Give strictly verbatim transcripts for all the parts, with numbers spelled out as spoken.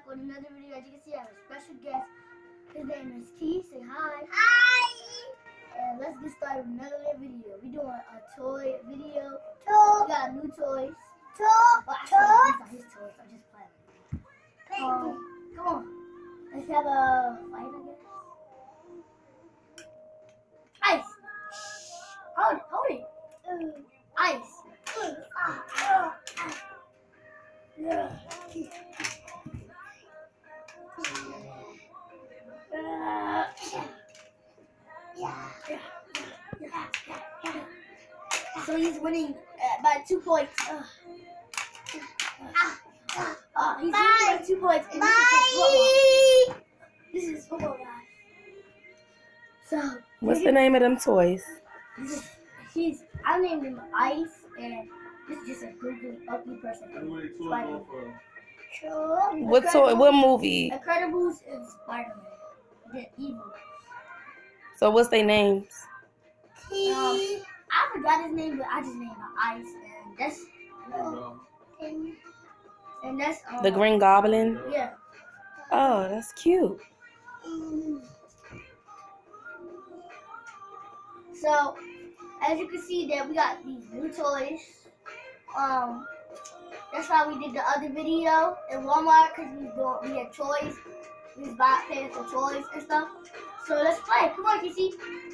with another video. As you can see, I have a special guest. His name is T. Say hi. Hi. And let's get started with another video. We're doing a toy video. Toy. We got new toys. Toy. Well, actually, these are his toys. I'm just playing. Um, come on. Let's have a fight, I guess. Ice. Hold it. Hold it. Uh, ice. Uh, uh, uh. Yeah. Uh, yeah. Yeah. Yeah. Yeah. So he's winning uh, by two points. Uh, uh, uh, he's winning by two points. And Bye. This is football, guys. So what's the name of them toys? He's I named him Ice, and this is just a googly ugly person. Spider-Man. Sure. What toy? What movie? Incredibles and Spider-Man. They're evil. So what's their names? Um, I forgot his name, but I just named him Ice, and that's and, and that's um, The Green Goblin. Yeah. Oh, that's cute. So, as you can see, that we got these new toys. Um, that's why we did the other video in Walmart, because we doing we had toys. We was buying paying for toys and stuff. So let's play. Come on, Kissy.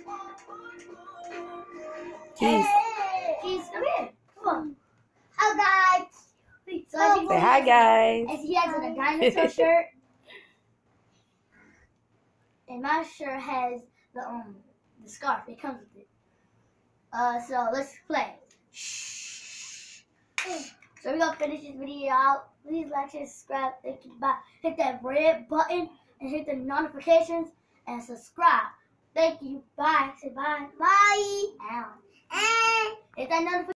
Keith. Hey, Keith, come here. Come on. Hi guys. So as you Say can hi, see, guys. and he has a dinosaur shirt, and my shirt has the um the scarf. It comes with it. Uh, so let's play. Shh. So we're gonna finish this video out. Please like, share, subscribe. Thank you. Bye. Hit that red button and hit the notifications and subscribe. Thank you. Bye. Say bye. Bye. Ow. And Hit that notification.